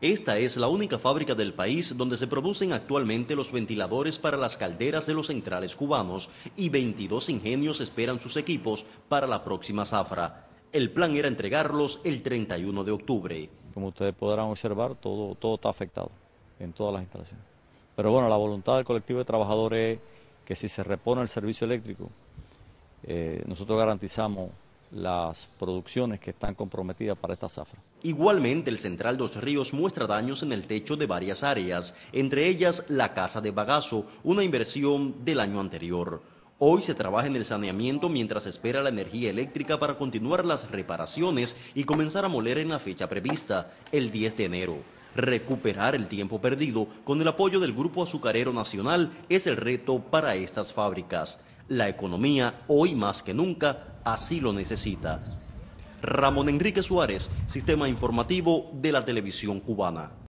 Esta es la única fábrica del país donde se producen actualmente los ventiladores para las calderas de los centrales cubanos y 22 ingenios esperan sus equipos para la próxima zafra. El plan era entregarlos el 31 de octubre. Como ustedes podrán observar, todo está afectado en todas las instalaciones. Pero bueno, la voluntad del colectivo de trabajadores es que si se repone el servicio eléctrico, nosotros garantizamos las producciones que están comprometidas para esta zafra. Igualmente, el Central Dos Ríos muestra daños en el techo de varias áreas, entre ellas la casa de bagazo, una inversión del año anterior. Hoy se trabaja en el saneamiento mientras se espera la energía eléctrica para continuar las reparaciones y comenzar a moler en la fecha prevista, el 10 de enero. Recuperar el tiempo perdido con el apoyo del Grupo Azucarero Nacional es el reto para estas fábricas. La economía, hoy más que nunca, así lo necesita. Ramón Enrique Suárez, Sistema Informativo de la Televisión Cubana.